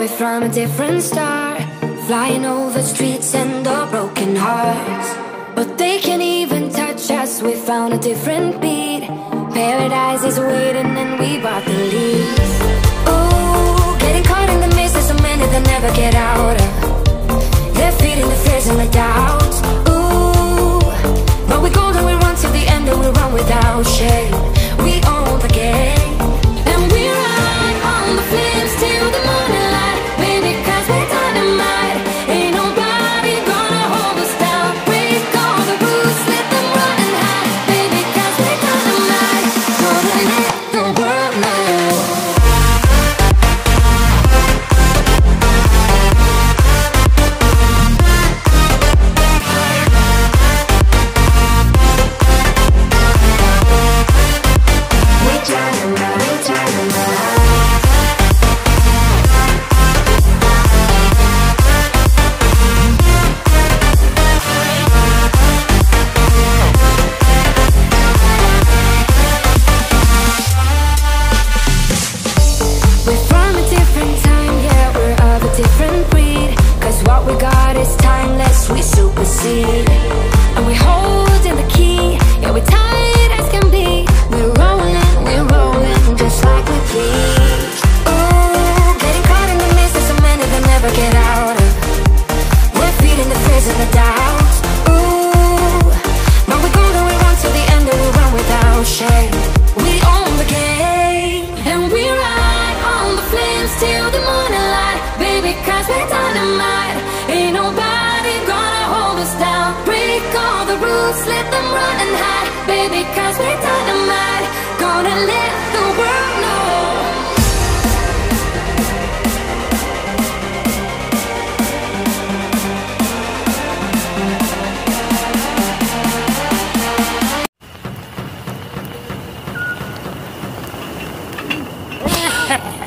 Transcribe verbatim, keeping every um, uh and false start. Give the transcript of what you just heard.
We're from a different star, flying over streets and our broken hearts. But they can't even touch us, we found a different beat. Paradise is waiting and we bought the leaves. Ooh, getting caught in the mist, there's so many that never get out of. They're feeding the fears and the doubts. Ooh, but we're golden, we run till the end and we run without shame. We own the game, and we ride on the flames till the morning light. Baby, cause we're dynamite. Ain't nobody gonna hold us down. Break all the rules, let them run and hide. Baby, cause we're dynamite. Gonna let the world know. And we holding the key, yeah, we're tight as can be. We're rolling, we're rolling, just like we please. Ooh, getting caught in the mist, there's so many that never get out of. We're feeding the fears and the doubts. Ooh, but we're golden, we run till the end and we run without shame. We own the game, and we ride on the flames till the morning light. Baby, cause we're dynamite. Ain't nobody gonna hold us down. Break all the rules, let them run and hide. Baby, cause we're dynamite. Gonna let the world know. Ha ha!